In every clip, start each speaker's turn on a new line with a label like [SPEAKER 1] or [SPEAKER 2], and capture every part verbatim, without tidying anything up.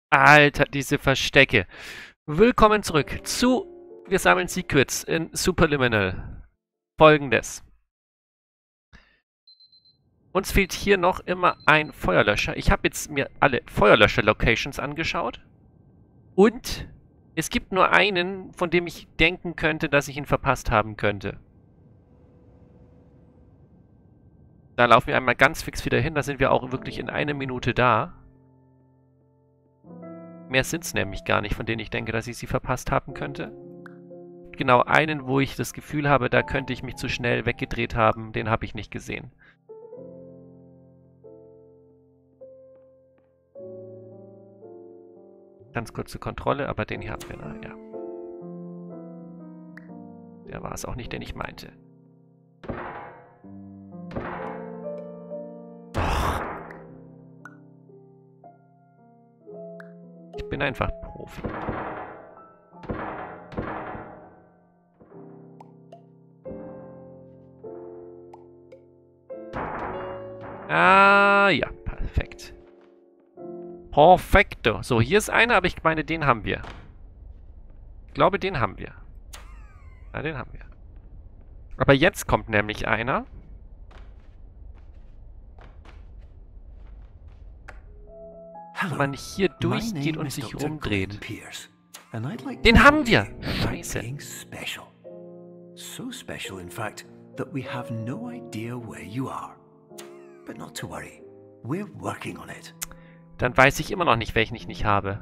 [SPEAKER 1] Alter, diese Verstecke. Willkommen zurück zu Wir sammeln Secrets in Superliminal. Folgendes. Uns fehlt hier noch immer ein Feuerlöscher. Ich habe jetzt mir alle Feuerlöscher-Locations angeschaut. Und es gibt nur einen, von dem ich denken könnte, dass ich ihn verpasst haben könnte. Da laufen wir einmal ganz fix wieder hin. Da sind wir auch wirklich in einer Minute da. Mehr sind es nämlich gar nicht, von denen ich denke, dass ich sie verpasst haben könnte. Genau einen, wo ich das Gefühl habe, da könnte ich mich zu schnell weggedreht haben, den habe ich nicht gesehen. Ganz kurze Kontrolle, aber den hier haben wir da, ja. Der war es auch nicht, den ich meinte. Ich bin einfach Profi. Ah, ja, perfekt. Perfekto. So, hier ist einer, aber ich meine, den haben wir. Ich glaube, den haben wir. Ja, den haben wir. Aber jetzt kommt nämlich einer. Wenn man hier durchgeht und sich rumdreht. Den haben wir! Scheiße.
[SPEAKER 2] So special, in fact, that we have no idea where you are. But not to worry. We're working on it.
[SPEAKER 1] Dann weiß ich immer noch nicht, welchen ich nicht habe.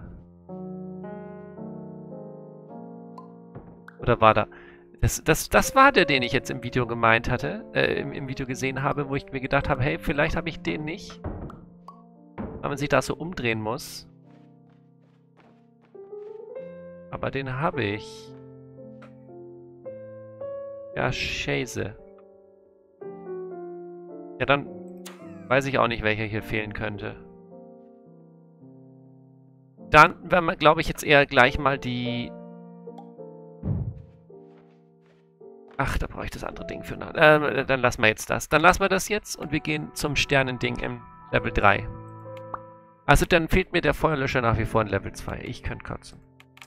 [SPEAKER 1] Oder war da... Das, das, das war der, den ich jetzt im Video gemeint hatte, äh, im, im Video gesehen habe, wo ich mir gedacht habe, hey, vielleicht habe ich den nicht. Weil man sich da so umdrehen muss. Aber den habe ich. Ja, scheiße. Ja, dann weiß ich auch nicht, welcher hier fehlen könnte. Dann werden wir, glaube ich, jetzt eher gleich mal die... Ach, da brauche ich das andere Ding für. Äh, dann lassen wir jetzt das. Dann lassen wir das jetzt und wir gehen zum Sternending im Level drei. Also dann fehlt mir der Feuerlöscher nach wie vor in Level zwei. Ich könnte kotzen.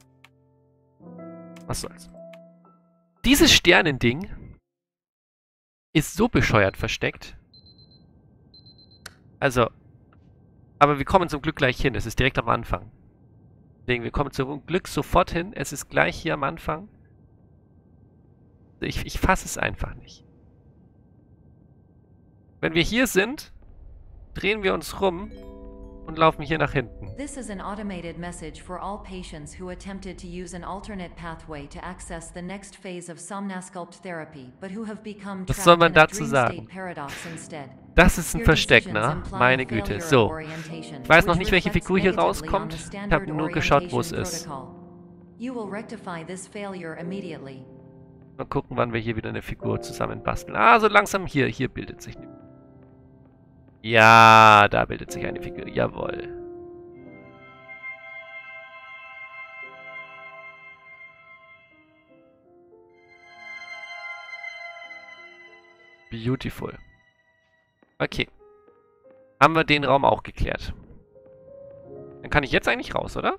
[SPEAKER 1] Was soll's. Dieses Sternending ist so bescheuert versteckt. Also, aber wir kommen zum Glück gleich hin. Es ist direkt am Anfang. Deswegen, wir kommen zum Glück sofort hin. Es ist gleich hier am Anfang. Ich, ich fasse es einfach nicht. Wenn wir hier sind, drehen wir uns rum und laufen hier nach hinten.
[SPEAKER 3] This is an automated message for all patients who attempted to use an alternate pathway to access the next phase of Somnasculpt therapy, but who have become
[SPEAKER 1] Was soll man
[SPEAKER 3] trapped in a
[SPEAKER 1] dazu
[SPEAKER 3] dream
[SPEAKER 1] sagen?
[SPEAKER 3] state paradox instead.
[SPEAKER 1] Das ist ein
[SPEAKER 3] Your
[SPEAKER 1] Versteck,
[SPEAKER 3] decisions
[SPEAKER 1] ne?
[SPEAKER 3] imply
[SPEAKER 1] Meine
[SPEAKER 3] failure
[SPEAKER 1] Güte.
[SPEAKER 3] of
[SPEAKER 1] So.
[SPEAKER 3] orientation,
[SPEAKER 1] Ich weiß noch
[SPEAKER 3] which
[SPEAKER 1] nicht, welche
[SPEAKER 3] reflects
[SPEAKER 1] Figur hier
[SPEAKER 3] negatively on
[SPEAKER 1] rauskommt.
[SPEAKER 3] the
[SPEAKER 1] Ich
[SPEAKER 3] standard
[SPEAKER 1] habe nur geschaut, wo es
[SPEAKER 3] orientation
[SPEAKER 1] ist.
[SPEAKER 3] protocol. You will rectify this failure immediately.
[SPEAKER 1] Mal gucken, wann wir hier wieder eine Figur zusammen basteln. Ah, so langsam hier. Hier bildet sich eine... Ja, da bildet sich eine Figur. Jawohl. Beautiful. Okay. Haben wir den Raum auch geklärt. Dann kann ich jetzt eigentlich raus, oder?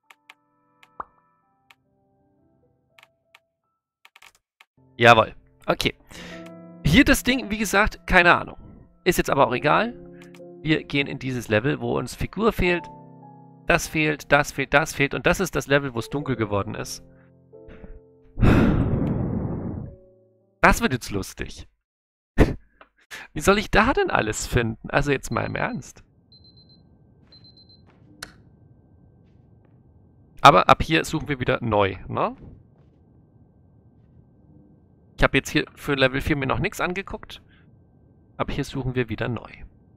[SPEAKER 1] Jawohl. Okay. Hier das Ding, wie gesagt, keine Ahnung. Ist jetzt aber auch egal. Wir gehen in dieses Level, wo uns Figur fehlt. Das fehlt, das fehlt, das fehlt. Und das ist das Level, wo es dunkel geworden ist. Das wird jetzt lustig. Wie soll ich da denn alles finden? Also jetzt mal im Ernst. Aber ab hier suchen wir wieder neu, ne? Ich habe jetzt hier für Level vier mir noch nichts angeguckt. Ab hier suchen wir wieder neu.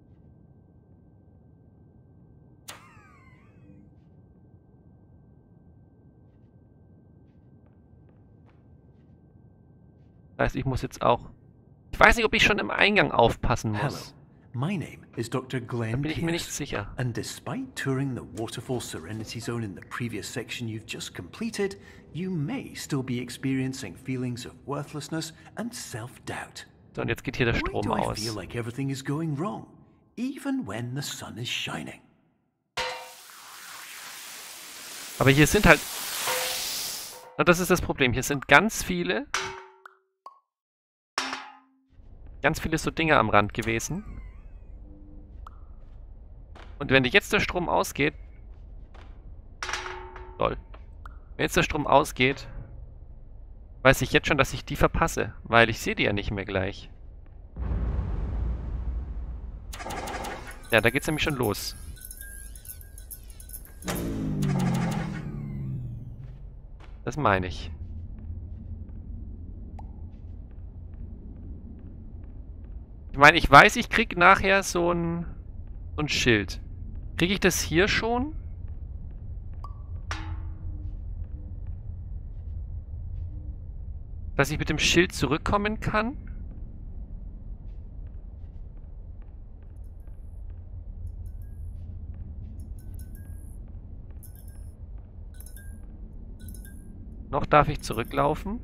[SPEAKER 1] Das heißt, ich muss jetzt auch... Ich weiß nicht, ob ich schon im Eingang aufpassen
[SPEAKER 2] Hello,
[SPEAKER 1] muss.
[SPEAKER 2] my name is Doctor
[SPEAKER 1] Da
[SPEAKER 2] Glenn
[SPEAKER 1] bin ich mir nicht
[SPEAKER 2] Pierce.
[SPEAKER 1] sicher.
[SPEAKER 2] And despite touring the Waterfall Serenity Zone in the previous section you've just completed, you may still be experiencing feelings of worthlessness and self-doubt.
[SPEAKER 1] So, und jetzt geht hier der
[SPEAKER 2] Why
[SPEAKER 1] Strom
[SPEAKER 2] do I
[SPEAKER 1] aus.
[SPEAKER 2] feel like everything is going wrong, even when the sun is shining?
[SPEAKER 1] Aber hier sind halt... Na, das ist das Problem. Hier sind ganz viele... Ganz viele so Dinge am Rand gewesen. Und wenn jetzt der Strom ausgeht... Toll. Wenn jetzt der Strom ausgeht, weiß ich jetzt schon, dass ich die verpasse. Weil ich sehe die ja nicht mehr gleich. Ja, da geht's nämlich schon los. Das meine ich. Ich meine, ich weiß, ich krieg nachher so ein, so ein Schild. Kriege ich das hier schon? Dass ich mit dem Schild zurückkommen kann? Noch darf ich zurücklaufen.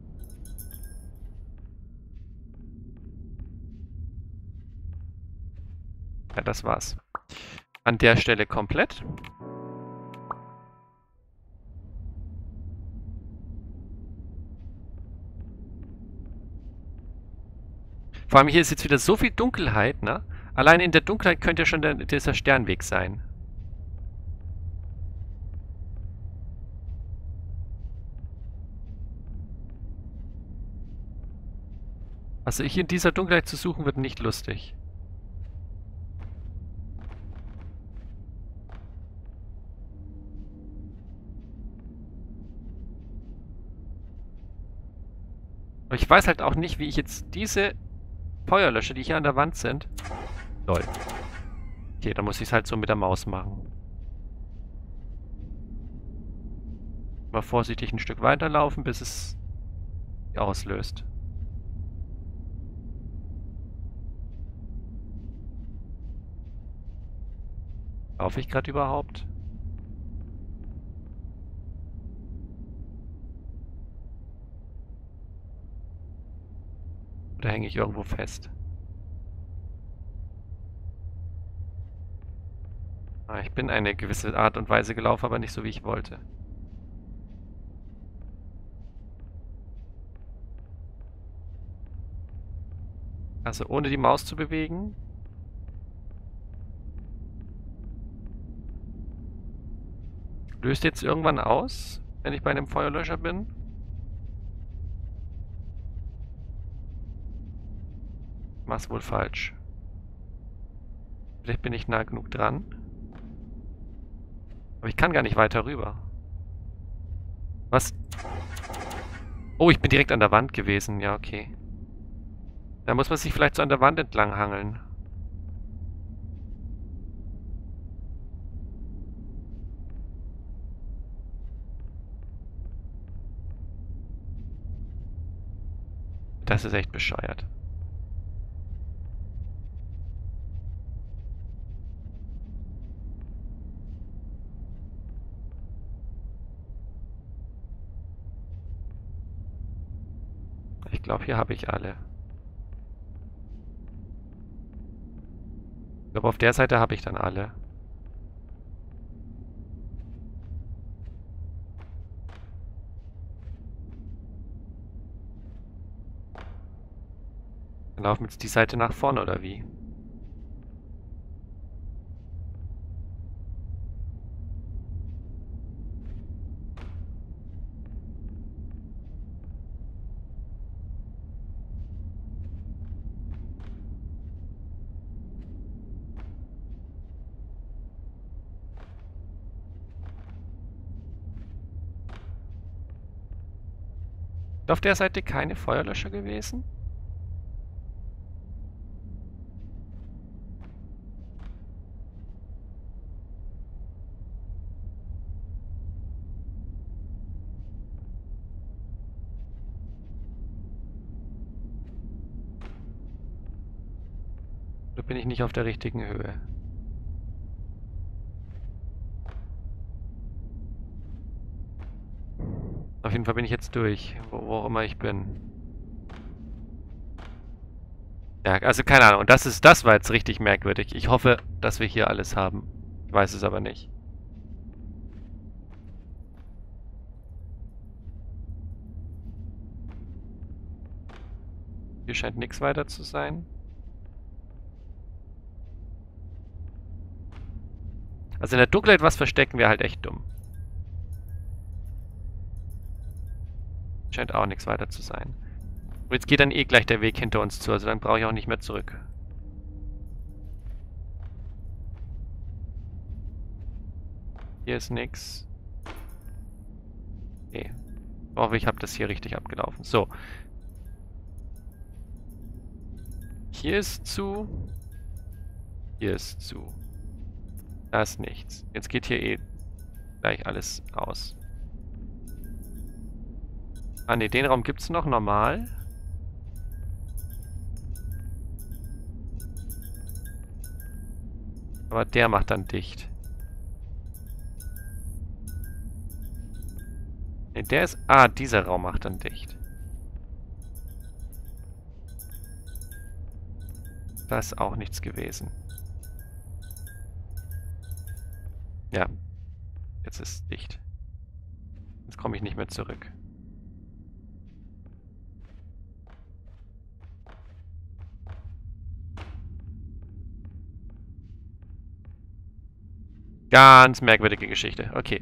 [SPEAKER 1] Ja, das war's. An der Stelle komplett. Vor allem hier ist jetzt wieder so viel Dunkelheit, ne? Allein in der Dunkelheit könnte ja schon der, dieser Sternweg sein. Also hier in dieser Dunkelheit zu suchen, wird nicht lustig. Aber ich weiß halt auch nicht, wie ich jetzt diese Feuerlöscher, die hier an der Wand sind... Lol. Okay, dann muss ich es halt so mit der Maus machen. Mal vorsichtig ein Stück weiterlaufen, bis es auslöst. Laufe ich gerade überhaupt? Oder hänge ich irgendwo fest? Ah, ich bin eine gewisse Art und Weise gelaufen, aber nicht so, wie ich wollte. Also ohne die Maus zu bewegen. Löst jetzt irgendwann aus, wenn ich bei einem Feuerlöscher bin? Mach's wohl falsch. Vielleicht bin ich nah genug dran. Aber ich kann gar nicht weiter rüber. Was? Oh, ich bin direkt an der Wand gewesen. Ja, okay. Da muss man sich vielleicht so an der Wand entlang hangeln. Das ist echt bescheuert. Ich glaube, hier habe ich alle. Ich glaube, auf der Seite habe ich dann alle. Dann laufen wir jetzt die Seite nach vorne, oder wie? Auf der Seite keine Feuerlöscher gewesen? Oder bin ich nicht auf der richtigen Höhe? Auf jeden Fall bin ich jetzt durch, wo, wo auch immer ich bin. Ja, also keine Ahnung. Und das ist, das war jetzt richtig merkwürdig. Ich hoffe, dass wir hier alles haben. Ich weiß es aber nicht. Hier scheint nichts weiter zu sein. Also in der Dunkelheit was verstecken wäre halt echt dumm. Scheint auch nichts weiter zu sein. Und jetzt geht dann eh gleich der Weg hinter uns zu, also dann brauche ich auch nicht mehr zurück. Hier ist nix. Okay. Ich hoffe, ich habe das hier richtig abgelaufen. So. Hier ist zu. Hier ist zu. Da ist nichts. Jetzt geht hier eh gleich alles aus. Ah ne, den Raum gibt es noch normal. Aber der macht dann dicht. Ne, der ist... Ah, dieser Raum macht dann dicht. Da ist auch nichts gewesen. Ja. Jetzt ist es dicht. Jetzt komme ich nicht mehr zurück. Ganz merkwürdige Geschichte. Okay.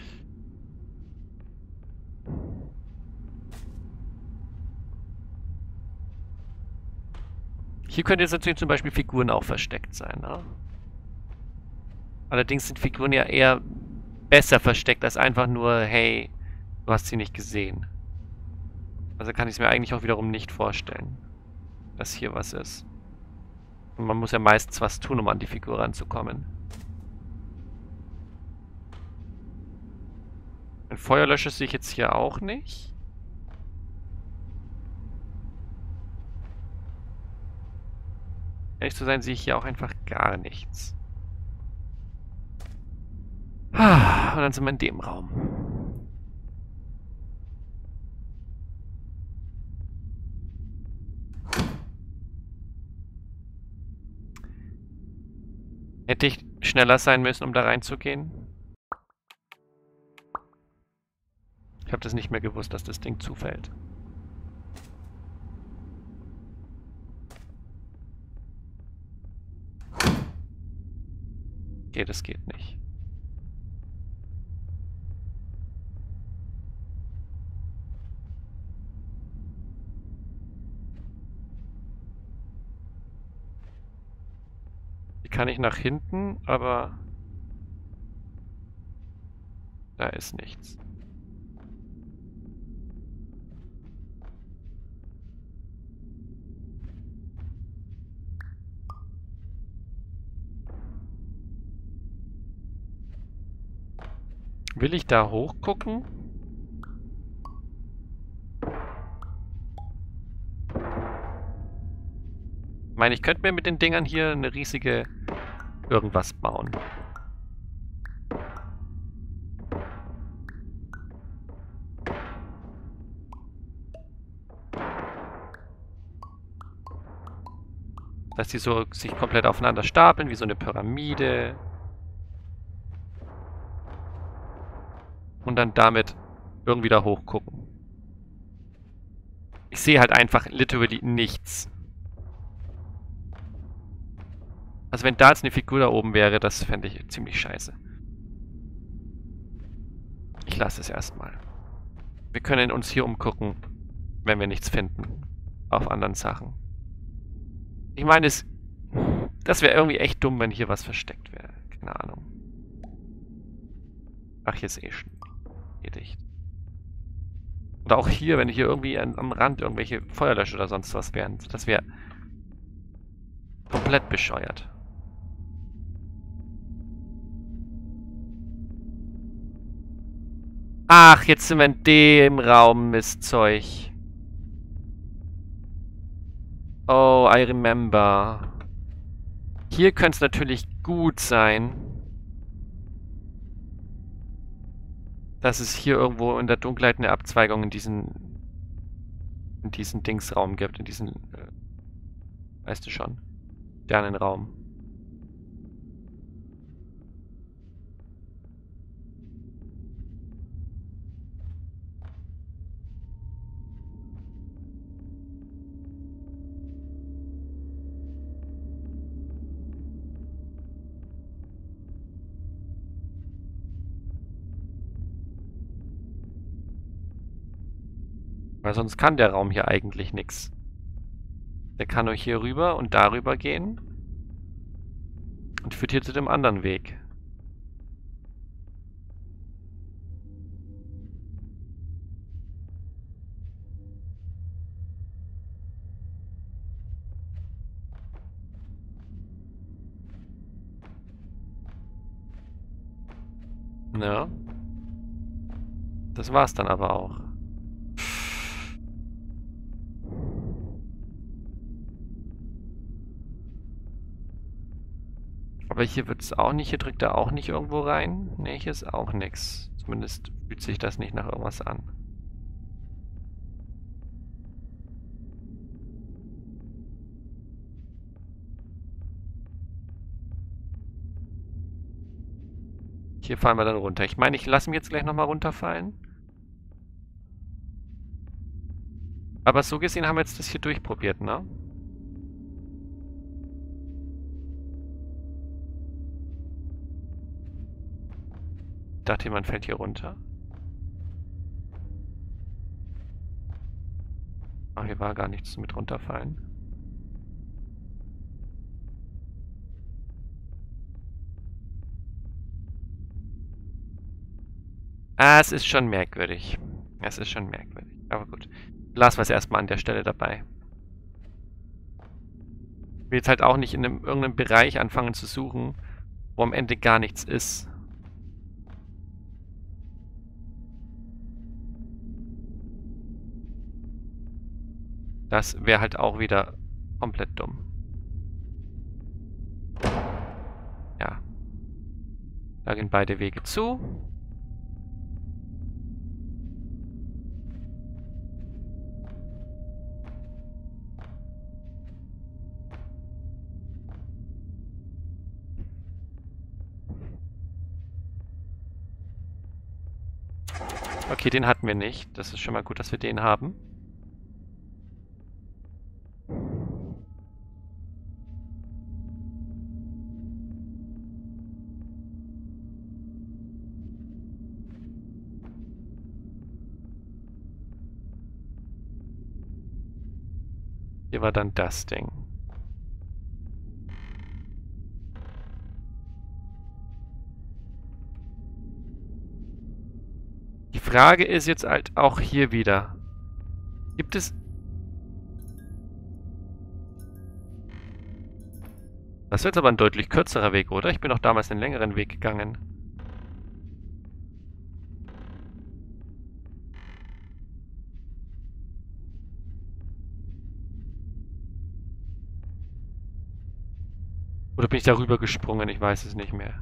[SPEAKER 1] Hier könnte jetzt natürlich zum Beispiel Figuren auch versteckt sein, ne? Allerdings sind Figuren ja eher besser versteckt als einfach nur, hey, du hast sie nicht gesehen. Also kann ich es mir eigentlich auch wiederum nicht vorstellen, dass hier was ist. Und man muss ja meistens was tun, um an die Figur ranzukommen. Ein Feuerlöscher sehe ich jetzt hier auch nicht. Ehrlich zu sein, sehe ich hier auch einfach gar nichts. Und dann sind wir in dem Raum. Hätte ich schneller sein müssen, um da reinzugehen? Ich habe das nicht mehr gewusst, dass das Ding zufällt. Okay, das geht nicht. Hier kann ich nach hinten, aber da ist nichts. Will ich da hochgucken? Ich meine, ich könnte mir mit den Dingern hier eine riesige irgendwas bauen. Dass die so sich komplett aufeinander stapeln, wie so eine Pyramide. Und dann damit irgendwie da hochgucken. Ich sehe halt einfach literally nichts. Also wenn da jetzt eine Figur da oben wäre, das fände ich ziemlich scheiße. Ich lasse es erstmal. Wir können uns hier umgucken, wenn wir nichts finden. Auf anderen Sachen. Ich meine, es, das wäre irgendwie echt dumm, wenn hier was versteckt wäre. Keine Ahnung. Ach, hier ist eh schon eh dicht. Oder auch hier, wenn hier irgendwie an, am Rand irgendwelche Feuerlöscher oder sonst was wären. Das wäre komplett bescheuert. Ach, jetzt sind wir in dem Raum, Mistzeug. Oh, I remember. Hier könnte es natürlich gut sein, dass es hier irgendwo in der Dunkelheit eine Abzweigung in diesen in diesen Dingsraum gibt, in diesen, äh, weißt du schon, Sternenraum. Weil sonst kann der Raum hier eigentlich nichts. Der kann nur hier rüber und darüber gehen. Und führt hier zu dem anderen Weg. Ja. Das war's dann aber auch. Aber hier wird es auch nicht. Hier drückt er auch nicht irgendwo rein. Ne, hier ist auch nichts. Zumindest fühlt sich das nicht nach irgendwas an. Hier fallen wir dann runter. Ich meine, ich lasse mich jetzt gleich nochmal runterfallen. Aber so gesehen haben wir jetzt das hier durchprobiert, ne? Ich dachte, jemand fällt hier runter. Ach, hier war gar nichts mit runterfallen. Ah, es ist schon merkwürdig. Es ist schon merkwürdig. Aber gut. Lassen wir es erstmal an der Stelle dabei. Ich will jetzt halt auch nicht in einem, irgendeinem Bereich anfangen zu suchen, wo am Ende gar nichts ist. Das wäre halt auch wieder komplett dumm. Ja. Da gehen beide Wege zu. Okay, den hatten wir nicht. Das ist schon mal gut, dass wir den haben. Hier war dann das Ding. Die Frage ist jetzt halt auch hier wieder. Gibt es... Das wird jetzt aber ein deutlich kürzerer Weg, oder? Ich bin doch damals einen längeren Weg gegangen. Oder bin ich darüber gesprungen? Ich weiß es nicht mehr.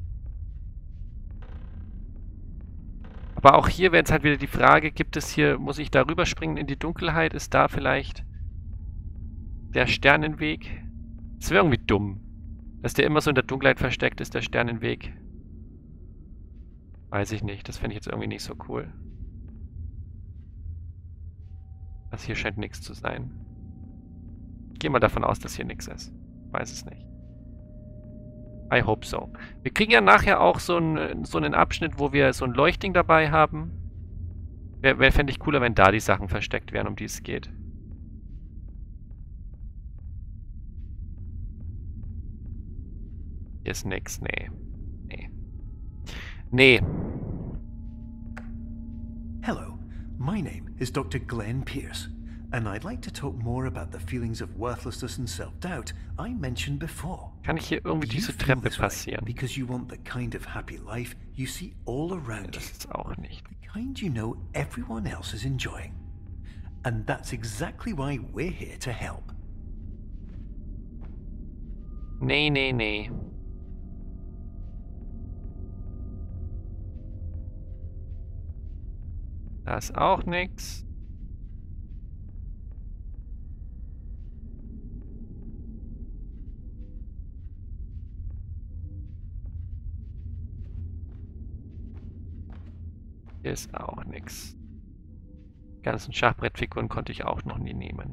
[SPEAKER 1] Aber auch hier wäre jetzt halt wieder die Frage, gibt es hier, muss ich darüber springen in die Dunkelheit? Ist da vielleicht der Sternenweg? Das wäre irgendwie dumm. Dass der immer so in der Dunkelheit versteckt ist, der Sternenweg. Weiß ich nicht. Das fände ich jetzt irgendwie nicht so cool. Das hier scheint nichts zu sein. Ich gehe mal davon aus, dass hier nichts ist. Weiß es nicht. I hope so. Wir kriegen ja nachher auch so einen, so einen Abschnitt, wo wir so ein Leuchtding dabei haben. Wäre wär, fände ich cooler, wenn da die Sachen versteckt wären, um die es geht. Hier ist nix. Nee. Nee. Nee.
[SPEAKER 2] Hello, my name is Doctor Glenn Pierce, and I'd like to talk more about the feelings of worthlessness and self-doubt I mentioned before.
[SPEAKER 1] Kann ich hier irgendwie
[SPEAKER 2] You
[SPEAKER 1] diese
[SPEAKER 2] feel
[SPEAKER 1] Treppe
[SPEAKER 2] this way
[SPEAKER 1] passieren?
[SPEAKER 2] because you want the kind of happy life you see all around
[SPEAKER 1] Das
[SPEAKER 2] you.
[SPEAKER 1] ist auch nicht.
[SPEAKER 2] The kind you know everyone else is enjoying. And that's exactly why we're here to help.
[SPEAKER 1] Nee, nee, nee. Da ist auch nichts. Hier ist auch nichts. Die ganzen Schachbrettfiguren konnte ich auch noch nie nehmen.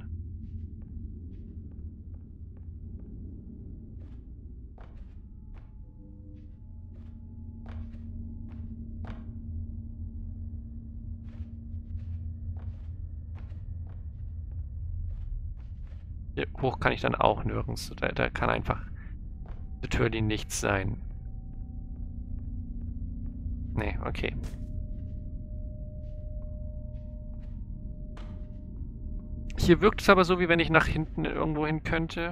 [SPEAKER 1] Hier hoch kann ich dann auch nirgends. Da, da kann einfach literally nichts sein. Nee, okay. Hier wirkt es aber so, wie wenn ich nach hinten irgendwo hin könnte.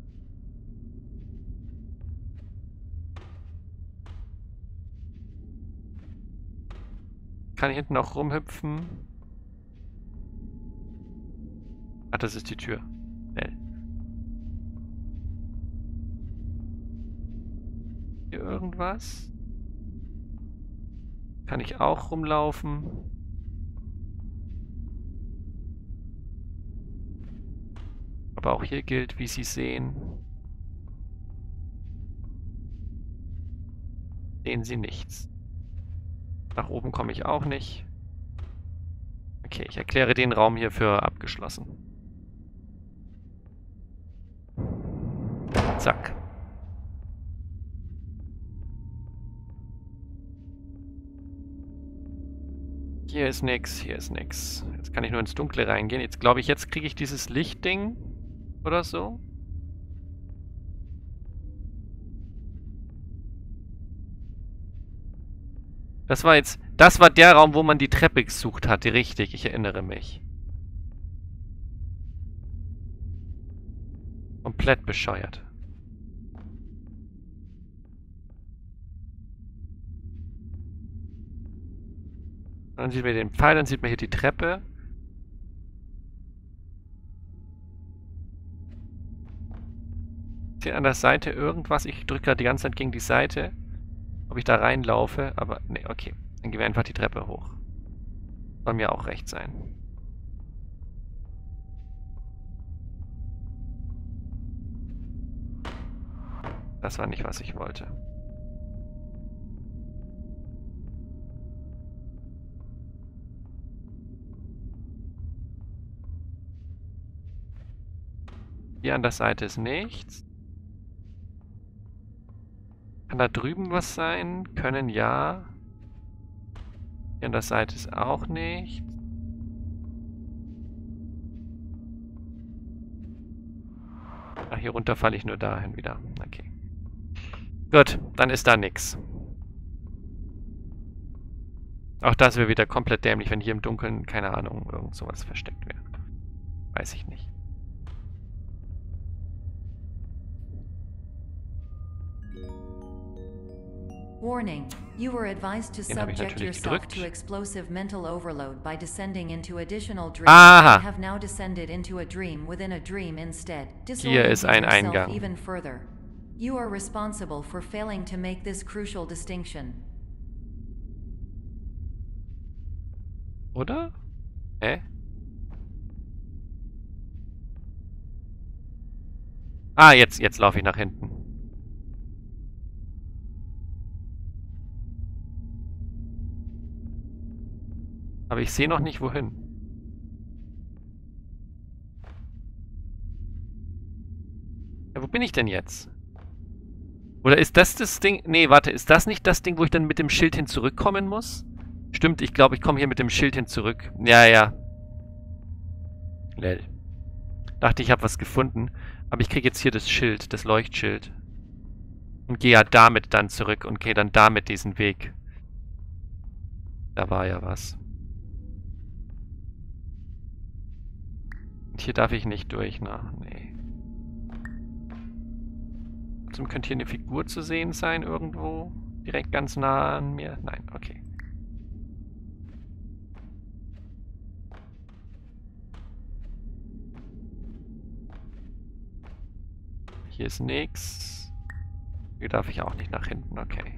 [SPEAKER 1] Kann ich hinten auch rumhüpfen? Ach, das ist die Tür. L. Hier irgendwas? Kann ich auch rumlaufen? Aber auch hier gilt, wie Sie sehen. Sehen Sie nichts. Nach oben komme ich auch nicht. Okay, ich erkläre den Raum hier für abgeschlossen. Zack. Hier ist nix, hier ist nix. Jetzt kann ich nur ins Dunkle reingehen. Jetzt glaube ich, jetzt kriege ich dieses Lichtding oder so. Das war jetzt, das war der Raum, wo man die Treppe gesucht hatte, richtig, ich erinnere mich. Komplett bescheuert. Dann sieht man den Pfeil, dann sieht man hier die Treppe. Ist hier an der Seite irgendwas? Ich drücke gerade die ganze Zeit gegen die Seite. Ob ich da reinlaufe, aber nee, okay. Dann gehen wir einfach die Treppe hoch. Soll mir auch recht sein. Das war nicht, was ich wollte. Hier an der Seite ist nichts. Kann da drüben was sein? Können ja. Hier an der Seite ist auch nichts. Ach, hier runter falle ich nur dahin wieder. Okay. Gut, dann ist da nichts. Auch das wäre wieder komplett dämlich, wenn hier im Dunkeln, keine Ahnung, irgend sowas versteckt wäre. Weiß ich nicht.
[SPEAKER 3] Warning. You were advised to
[SPEAKER 1] Den habe ich
[SPEAKER 3] subject
[SPEAKER 1] natürlich
[SPEAKER 3] yourself
[SPEAKER 1] gedrückt.
[SPEAKER 3] to explosive mental overload by descending into additional dreams.
[SPEAKER 1] Aha.
[SPEAKER 3] You have now descended into a dream within a dream instead.
[SPEAKER 1] Hier ist ein
[SPEAKER 3] Disorienting yourself
[SPEAKER 1] Eingang.
[SPEAKER 3] even further. You are responsible for failing to make this crucial distinction.
[SPEAKER 1] Oder? Hä? Ah, jetzt, jetzt laufe ich nach hinten. Aber ich sehe noch nicht, wohin. Ja, wo bin ich denn jetzt? Oder ist das das Ding? Nee, warte, ist das nicht das Ding, wo ich dann mit dem Schild hin zurückkommen muss? Stimmt, ich glaube, ich komme hier mit dem Schild hin zurück. Ja, ja. Lel. Dachte, ich habe was gefunden. Aber ich kriege jetzt hier das Schild, das Leuchtschild. Und gehe ja damit dann zurück und gehe dann damit diesen Weg. Da war ja was. Und hier darf ich nicht durch, ne? Nee. Trotzdem könnte hier eine Figur zu sehen sein irgendwo. Direkt ganz nah an mir. Nein, okay. Hier ist nichts. Hier darf ich auch nicht nach hinten, okay.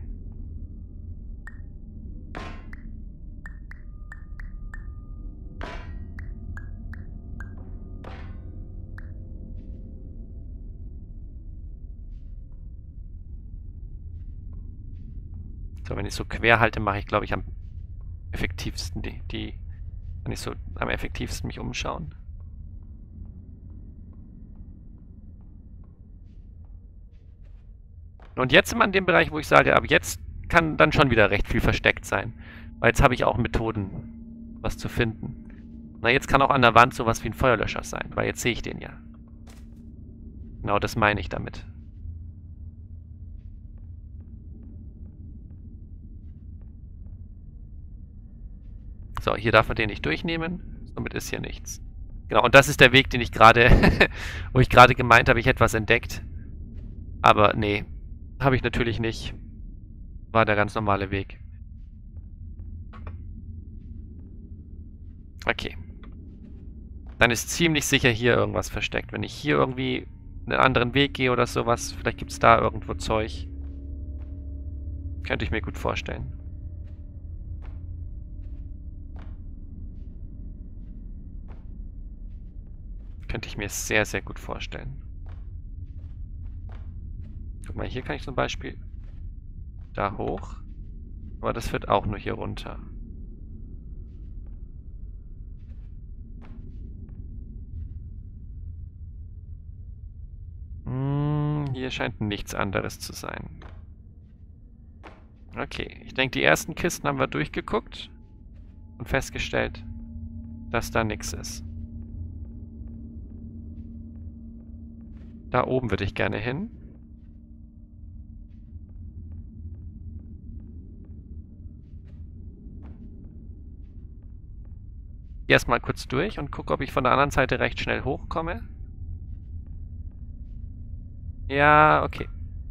[SPEAKER 1] So, wenn ich so quer halte, mache ich, glaube ich, am effektivsten die, die, wenn ich so am effektivsten mich umschauen. Und jetzt sind wir an dem Bereich, wo ich sage, ab jetzt kann dann schon wieder recht viel versteckt sein. Weil jetzt habe ich auch Methoden, was zu finden. Na, jetzt kann auch an der Wand sowas wie ein Feuerlöscher sein, weil jetzt sehe ich den ja. Genau, das meine ich damit. So, hier darf man den nicht durchnehmen. Somit ist hier nichts. Genau, und das ist der Weg, den ich gerade, wo ich gerade gemeint habe, ich hätte was entdeckt. Aber nee, habe ich natürlich nicht. War der ganz normale Weg. Okay. Dann ist ziemlich sicher hier irgendwas versteckt. Wenn ich hier irgendwie einen anderen Weg gehe oder sowas, vielleicht gibt es da irgendwo Zeug. Könnte ich mir gut vorstellen. Könnte ich mir sehr, sehr gut vorstellen. Guck mal, hier kann ich zum Beispiel da hoch. Aber das führt auch nur hier runter. Hm, hier scheint nichts anderes zu sein. Okay, ich denke, die ersten Kisten haben wir durchgeguckt und festgestellt, dass da nichts ist. Da oben würde ich gerne hin. Erstmal kurz durch und gucke, ob ich von der anderen Seite recht schnell hochkomme. Ja, okay.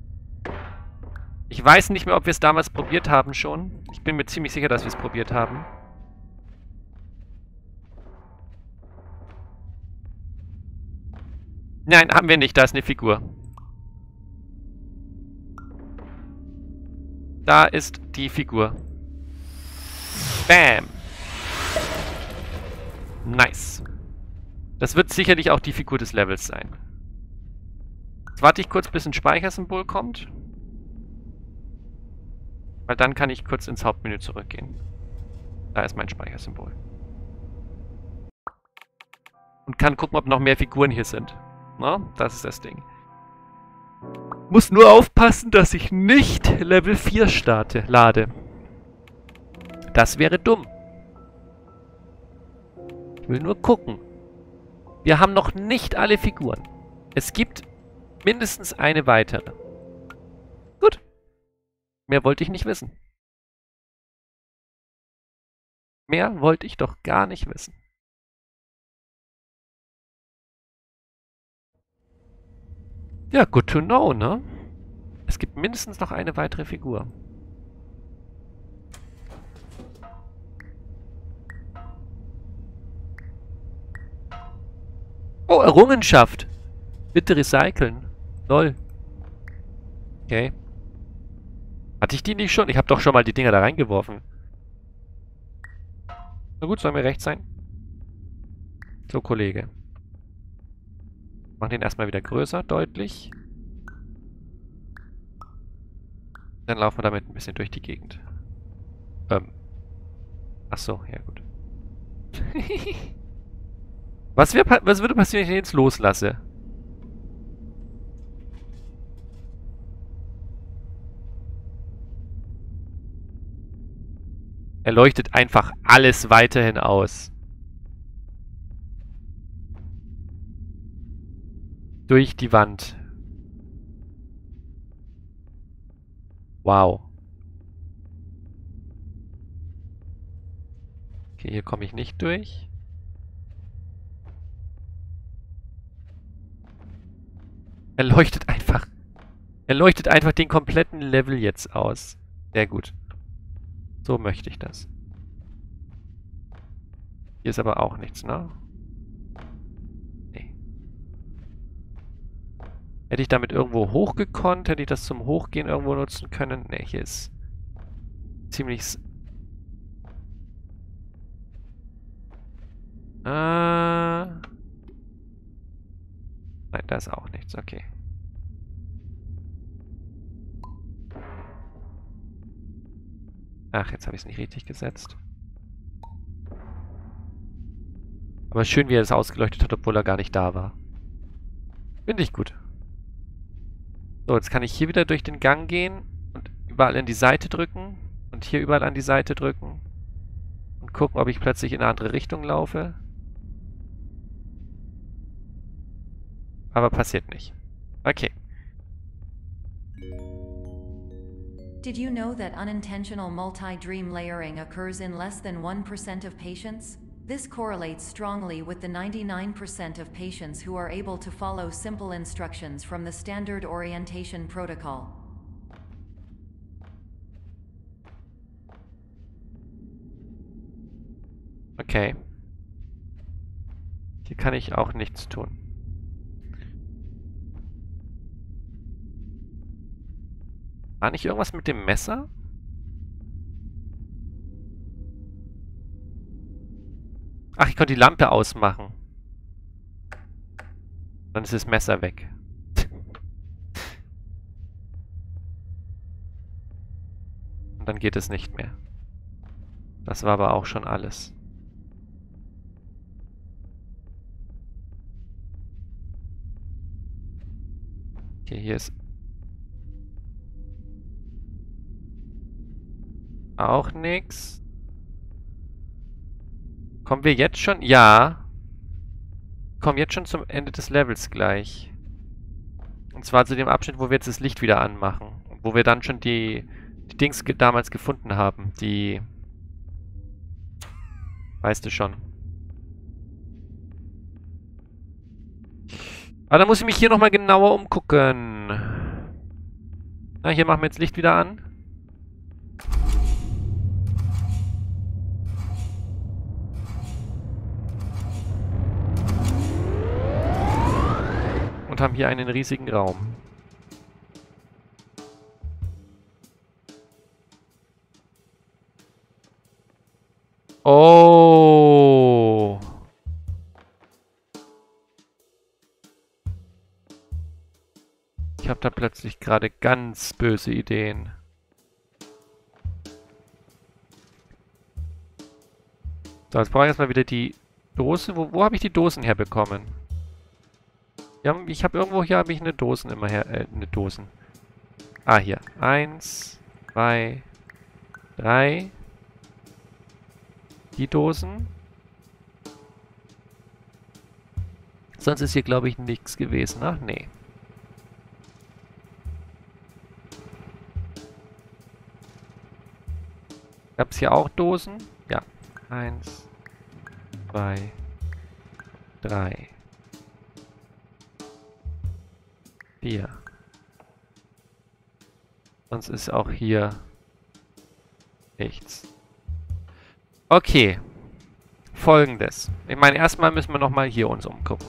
[SPEAKER 1] Ich weiß nicht mehr, ob wir es damals probiert haben schon. Ich bin mir ziemlich sicher, dass wir es probiert haben. Nein, haben wir nicht. Da ist eine Figur. Da ist die Figur. Bam. Nice. Das wird sicherlich auch die Figur des Levels sein. Jetzt warte ich kurz, bis ein Speichersymbol kommt. Weil dann kann ich kurz ins Hauptmenü zurückgehen. Da ist mein Speichersymbol. Und kann gucken, ob noch mehr Figuren hier sind. Na, das ist das Ding. Muss nur aufpassen, dass ich nicht Level vier starte, lade. Das wäre dumm. Ich will nur gucken. Wir haben noch nicht alle Figuren. Es gibt mindestens eine weitere. Gut. Mehr wollte ich nicht wissen. Mehr wollte ich doch gar nicht wissen. Ja, good to know, ne? Es gibt mindestens noch eine weitere Figur. Oh, Errungenschaft. Bitte recyceln. Lol. Okay. Hatte ich die nicht schon? Ich habe doch schon mal die Dinger da reingeworfen. Na gut, soll mir recht sein. So, Kollege. Mach den erstmal wieder größer, deutlich. Dann laufen wir damit ein bisschen durch die Gegend. Ähm. Ach so, ja gut. Was, wär, was würde passieren, wenn ich den jetzt loslasse? Er leuchtet einfach alles weiterhin aus. Durch die Wand. Wow. Okay, hier komme ich nicht durch. Er leuchtet einfach. Er leuchtet einfach den kompletten Level jetzt aus. Sehr gut. So möchte ich das. Hier ist aber auch nichts, ne? Nee. Hätte ich damit irgendwo hochgekonnt? Hätte ich das zum Hochgehen irgendwo nutzen können? Ne, hier ist ziemlich... Äh... Nein, da ist auch nichts. Okay. Ach, jetzt habe ich es nicht richtig gesetzt. Aber schön, wie er es ausgeleuchtet hat, obwohl er gar nicht da war. Finde ich gut. So, jetzt kann ich hier wieder durch den Gang gehen und überall an die Seite drücken und hier überall an die Seite drücken und gucken, ob ich plötzlich in eine andere Richtung laufe. Aber passiert nicht. Okay.
[SPEAKER 3] Did you know that unintentional multi-dream layering occurs in less than one percent of patients? This correlates strongly with the ninety-nine percent of patients who are able to follow simple instructions from the standard orientation protocol.
[SPEAKER 1] Okay. Hier kann ich auch nichts tun. War nicht irgendwas mit dem Messer? Ach, ich konnte die Lampe ausmachen. Dann ist das Messer weg. Und dann geht es nicht mehr. Das war aber auch schon alles. Okay, hier ist auch nix. Kommen wir jetzt schon? Ja. Kommen jetzt schon zum Ende des Levels gleich. Und zwar zu dem Abschnitt, wo wir jetzt das Licht wieder anmachen. Und wo wir dann schon die, die Dings ge damals gefunden haben. Die... Weißt du schon. Aber dann muss ich mich hier nochmal genauer umgucken. Na, hier machen wir jetzt Licht wieder an. Und haben hier einen riesigen Raum. Oh. Ich habe da plötzlich gerade ganz böse Ideen. So, jetzt brauche ich erstmal wieder die Dose. Wo, wo habe ich die Dosen herbekommen? Ja, ich habe irgendwo hier habe ich eine Dosen immer her. Äh, eine Dosen. Ah, hier. Eins, zwei, drei. Die Dosen. Sonst ist hier, glaube ich, nichts gewesen. Ach, nee. Gab es hier auch Dosen? Ja. Eins, zwei, drei, vier. Sonst ist auch hier nichts. Okay. Folgendes. Ich meine, erstmal müssen wir nochmal hier uns umgucken.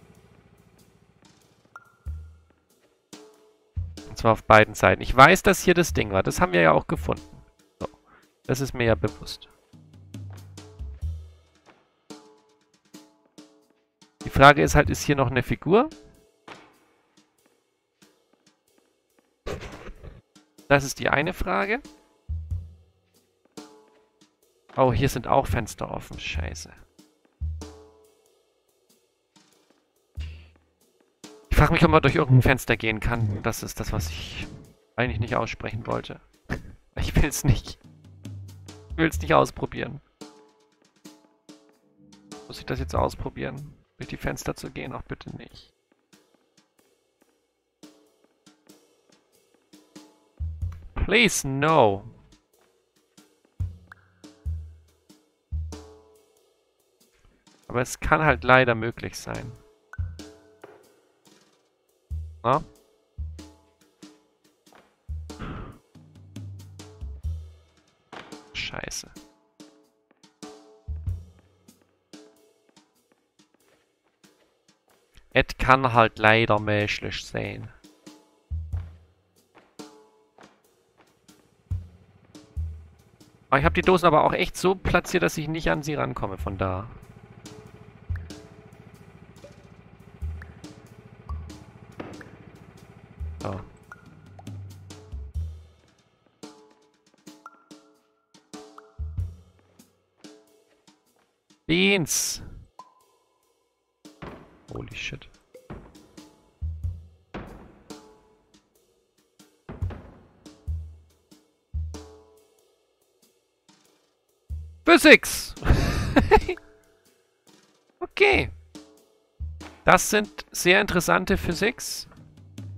[SPEAKER 1] Und zwar auf beiden Seiten. Ich weiß, dass hier das Ding war. Das haben wir ja auch gefunden. So. Das ist mir ja bewusst. Die Frage ist halt, ist hier noch eine Figur? Das ist die eine Frage. Oh, hier sind auch Fenster offen. Scheiße. Ich frage mich, ob man durch irgendein Fenster gehen kann. Das ist das, was ich eigentlich nicht aussprechen wollte. Ich will es nicht. Ich will es nicht ausprobieren. Muss ich das jetzt ausprobieren? Durch die Fenster zu gehen? Ach, bitte nicht. Please, no. Aber es kann halt leider möglich sein. Na? Scheiße. Es kann halt leider möglich sein. Aber ich habe die Dosen aber auch echt so platziert, dass ich nicht an sie rankomme von da. So. Beans! Holy shit. Physics! Okay. Das sind sehr interessante Physics.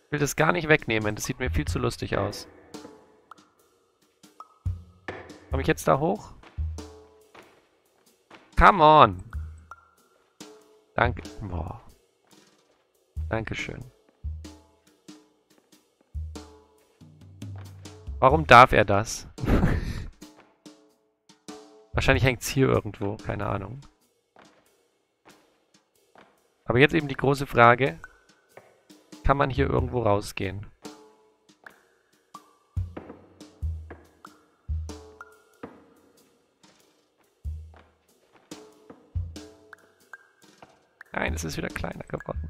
[SPEAKER 1] Ich will das gar nicht wegnehmen. Das sieht mir viel zu lustig aus. Komme ich jetzt da hoch? Come on! Danke. Boah. Dankeschön. Warum darf er das? Wahrscheinlich hängt es hier irgendwo. Keine Ahnung. Aber jetzt eben die große Frage. Kann man hier irgendwo rausgehen? Nein, es ist wieder kleiner geworden.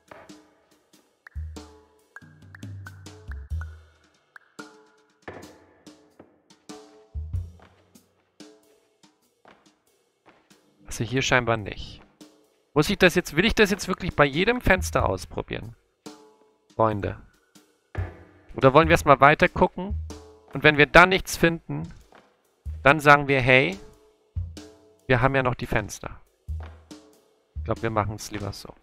[SPEAKER 1] Also hier scheinbar nicht. Muss ich das jetzt, will ich das jetzt wirklich bei jedem Fenster ausprobieren? Freunde. Oder wollen wir erstmal weiter gucken? Und wenn wir da nichts finden, dann sagen wir, hey, wir haben ja noch die Fenster. Ich glaube, wir machen es lieber so.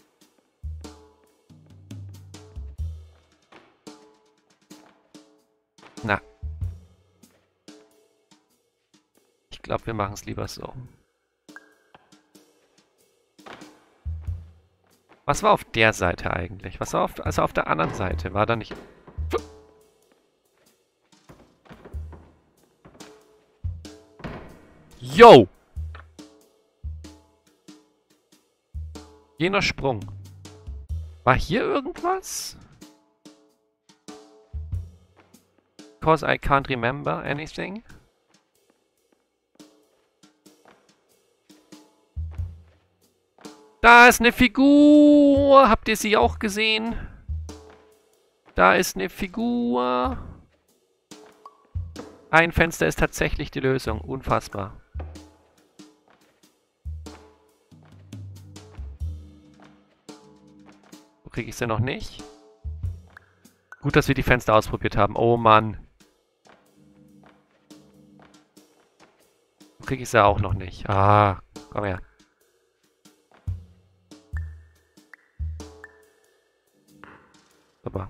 [SPEAKER 1] Na. Ich glaube, wir machen es lieber so. Was war auf der Seite eigentlich? Was war auf, also auf der anderen Seite? War da nicht... Yo! Jener Sprung. War hier irgendwas? Because I can't remember anything. Da ist eine Figur. Habt ihr sie auch gesehen? Da ist eine Figur. Ein Fenster ist tatsächlich die Lösung. Unfassbar. So kriege ich sie noch nicht. Gut, dass wir die Fenster ausprobiert haben. Oh Mann. So kriege ich sie auch noch nicht. Ah, komm her. Super.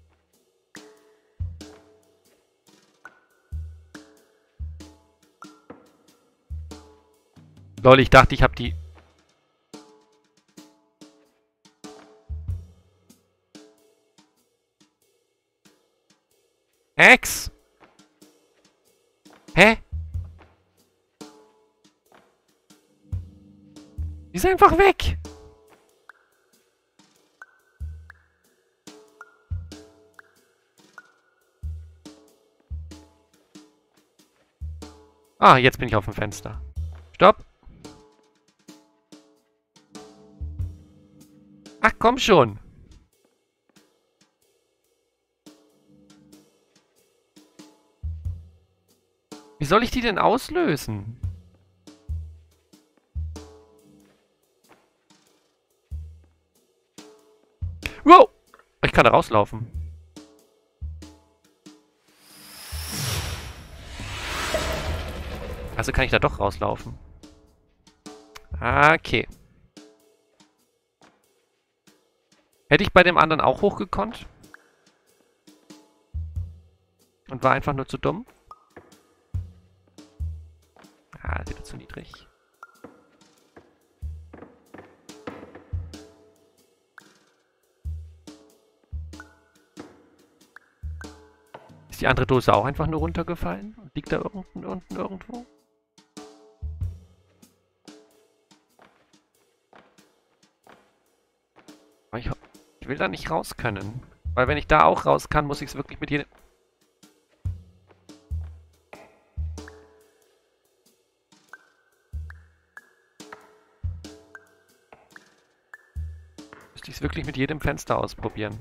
[SPEAKER 1] Lol, ich dachte, ich habe die... Hex! Hä? Die ist einfach weg! Ah, jetzt bin ich auf dem Fenster. Stopp! Ach, komm schon! Wie soll ich die denn auslösen? Wow! Ich kann da rauslaufen. Also kann ich da doch rauslaufen. Okay. Hätte ich bei dem anderen auch hochgekonnt? Und war einfach nur zu dumm? Ah, ist wieder zu niedrig. Ist die andere Dose auch einfach nur runtergefallen? Und liegt da unten, unten irgendwo? Aber ich, ich will da nicht raus können. Weil wenn ich da auch raus kann, muss ich es wirklich mit jedem... Müsste ich es wirklich mit jedem Fenster ausprobieren.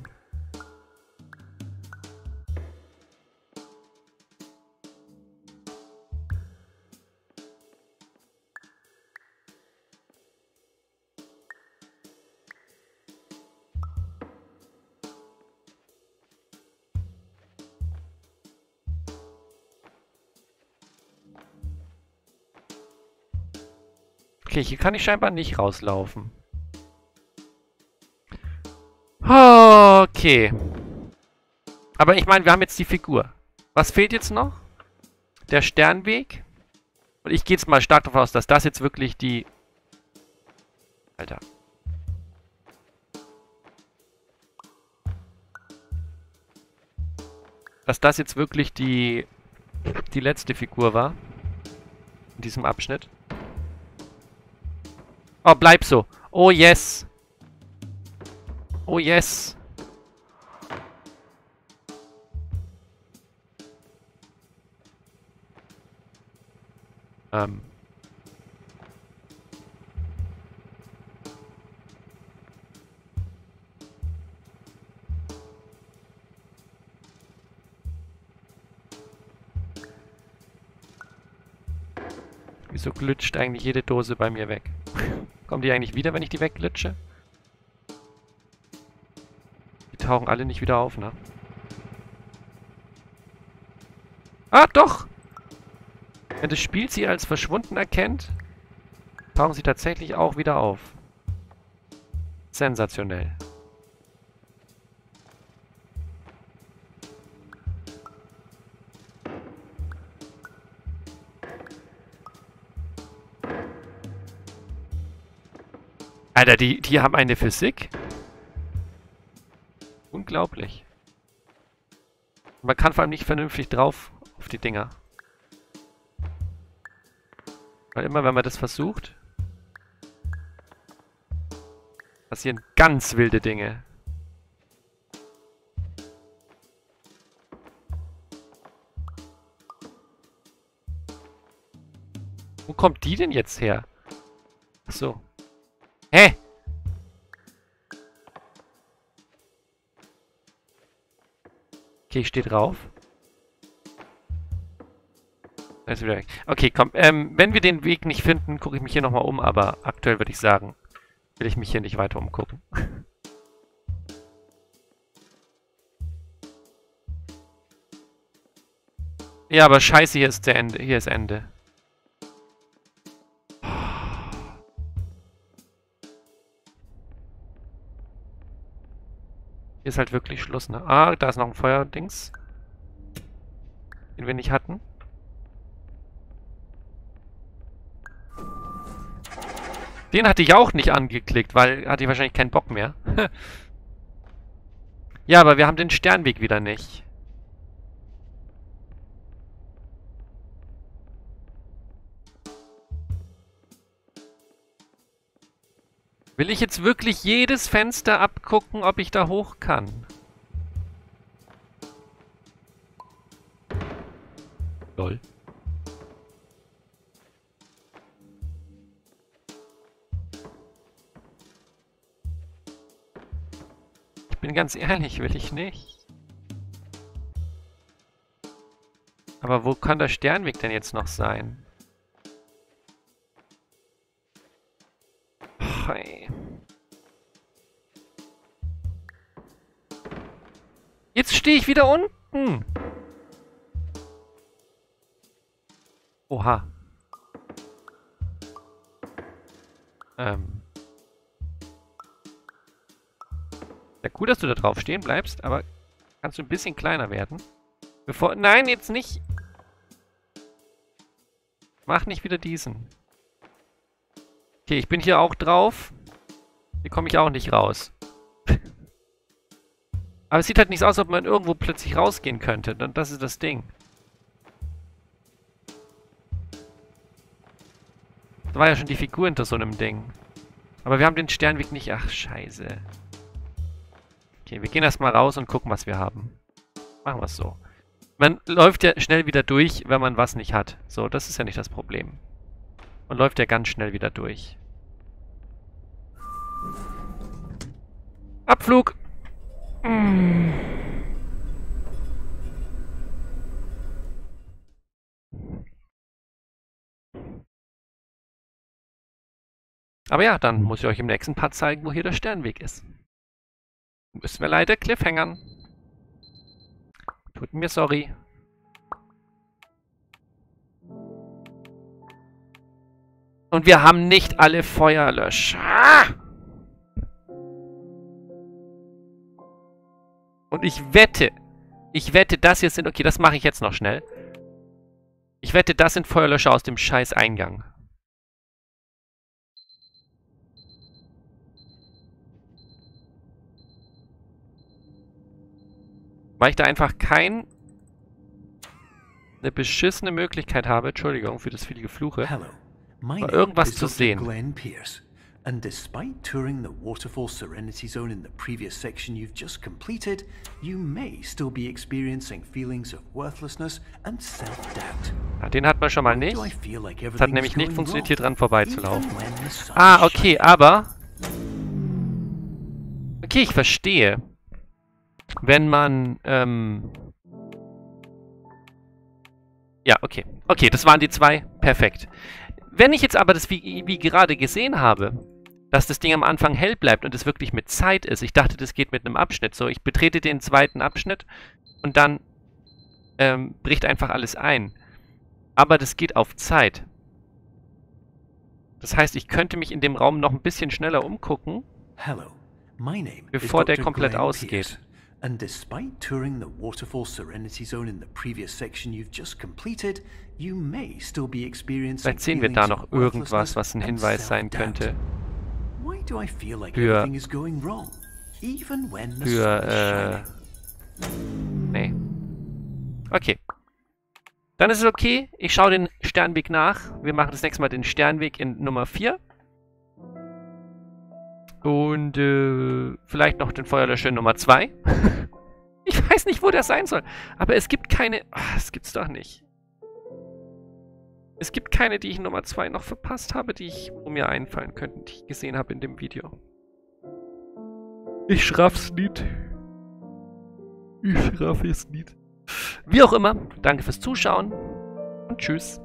[SPEAKER 1] Okay, hier kann ich scheinbar nicht rauslaufen. Okay. Aber ich meine, wir haben jetzt die Figur. Was fehlt jetzt noch? Der Sternweg. Und ich gehe jetzt mal stark davon aus, dass das jetzt wirklich die... Alter. Dass das jetzt wirklich die... die letzte Figur war. In diesem Abschnitt. Oh, bleib so. Oh, yes. Oh, yes. Ähm. Wieso glitscht eigentlich jede Dose bei mir weg? Kommen die eigentlich wieder, wenn ich die wegglitsche? Die tauchen alle nicht wieder auf, ne? Ah, doch! Wenn das Spiel sie als verschwunden erkennt, tauchen sie tatsächlich auch wieder auf. Sensationell. Alter, die, die haben eine Physik. Unglaublich. Man kann vor allem nicht vernünftig drauf auf die Dinger. Weil immer, wenn man das versucht, passieren ganz wilde Dinge. Wo kommt die denn jetzt her? Ach so. Hä? Okay, ich stehe drauf. Da ist wieder weg. Okay, komm. Ähm, wenn wir den Weg nicht finden, gucke ich mich hier nochmal um, aber aktuell würde ich sagen, will ich mich hier nicht weiter umgucken. Ja, aber scheiße, hier ist der Ende. Hier ist Ende. Hier ist halt wirklich Schluss, ne? Ah, da ist noch ein Feuerdings. Den wir nicht hatten. Den hatte ich auch nicht angeklickt, weil hatte ich wahrscheinlich keinen Bock mehr. Ja, aber wir haben den Sternweg wieder nicht. Will ich jetzt wirklich jedes Fenster abgucken, ob ich da hoch kann? Lol. Ich bin ganz ehrlich, will ich nicht. Aber wo kann der Sternweg denn jetzt noch sein? Hey. Jetzt stehe ich wieder unten. Oha. Ähm. Ja, cool, dass du da drauf stehen bleibst, aber kannst du ein bisschen kleiner werden? Bevor... Nein, jetzt nicht. Mach nicht wieder diesen. Okay, ich bin hier auch drauf. Hier komme ich auch nicht raus. Aber es sieht halt nicht so aus, als ob man irgendwo plötzlich rausgehen könnte. Und das ist das Ding. Da war ja schon die Figur hinter so einem Ding. Aber wir haben den Sternweg nicht... Ach, scheiße. Okay, wir gehen erstmal raus und gucken, was wir haben. Machen wir es so. Man läuft ja schnell wieder durch, wenn man was nicht hat. So, das ist ja nicht das Problem. Man läuft ja ganz schnell wieder durch. Abflug! Mm. Aber ja, dann muss ich euch im nächsten Part zeigen, wo hier der Sternweg ist. Müssen wir leider Cliffhangern. Tut mir sorry. Und wir haben nicht alle Feuerlöscher. Und ich wette, Ich wette, das hier sind... Okay, das mache ich jetzt noch schnell. Ich wette, das sind Feuerlöscher aus dem scheiß Eingang. Weil ich da einfach kein... eine beschissene Möglichkeit habe, Entschuldigung für das viele Gefluche,
[SPEAKER 2] Hello. My
[SPEAKER 1] aber
[SPEAKER 2] name
[SPEAKER 1] irgendwas
[SPEAKER 2] is
[SPEAKER 1] zu
[SPEAKER 2] Doctor
[SPEAKER 1] sehen.
[SPEAKER 2] Glenn Pierce, and despite touring the Waterfall Serenity Zone in the previous section you've just completed, you may still be experiencing feelings of worthlessness and self-doubt.
[SPEAKER 1] Ja, den hat man schon mal nicht.
[SPEAKER 2] Do I feel like
[SPEAKER 1] Es hat
[SPEAKER 2] everything
[SPEAKER 1] nämlich
[SPEAKER 2] is
[SPEAKER 1] nicht
[SPEAKER 2] going
[SPEAKER 1] funktioniert,
[SPEAKER 2] wrong,
[SPEAKER 1] hier dran vorbeizulaufen.
[SPEAKER 2] even when the sun
[SPEAKER 1] Ah,
[SPEAKER 2] is
[SPEAKER 1] okay,
[SPEAKER 2] shining?
[SPEAKER 1] aber... Okay, ich verstehe. Wenn man, ähm... Ja, okay. Okay, das waren die zwei. Perfekt. Wenn ich jetzt aber das wie, wie gerade gesehen habe, dass das Ding am Anfang hell bleibt und es wirklich mit Zeit ist. Ich dachte, das geht mit einem Abschnitt. So, ich betrete den zweiten Abschnitt und dann ähm, bricht einfach alles ein. Aber das geht auf Zeit. Das heißt, ich könnte mich in dem Raum noch ein bisschen schneller umgucken,
[SPEAKER 2] Hello. My name
[SPEAKER 1] bevor
[SPEAKER 2] is
[SPEAKER 1] der
[SPEAKER 2] Doctor
[SPEAKER 1] komplett
[SPEAKER 2] Glenn
[SPEAKER 1] ausgeht.
[SPEAKER 2] Pierce, and despite touring the Waterfall Serenity Zone in the previous section you've just completed, you may still be experiencing
[SPEAKER 1] Vielleicht sehen wir da
[SPEAKER 2] feelings
[SPEAKER 1] noch
[SPEAKER 2] of
[SPEAKER 1] irgendwas,
[SPEAKER 2] worthlessness
[SPEAKER 1] was ein
[SPEAKER 2] and
[SPEAKER 1] Hinweis sein
[SPEAKER 2] self-doubt.
[SPEAKER 1] könnte
[SPEAKER 2] Why do I feel like
[SPEAKER 1] Für-
[SPEAKER 2] everything is going wrong, even when the
[SPEAKER 1] für,
[SPEAKER 2] sun is
[SPEAKER 1] äh...
[SPEAKER 2] shining?
[SPEAKER 1] Nee. Okay. Dann ist es okay. Ich schaue den Sternweg nach. Wir machen das nächste Mal den Sternweg in Nummer vier. Und äh, vielleicht noch den Feuerlöscher in Nummer zwei. Ich weiß nicht, wo der sein soll. Aber es gibt keine... Ach, das gibt's doch nicht. Es gibt keine, die ich in Nummer zwei noch verpasst habe, die ich wo mir einfallen könnten, die ich gesehen habe in dem Video. Ich raff's nicht. Ich raff es nicht. Wie auch immer, danke fürs Zuschauen und tschüss.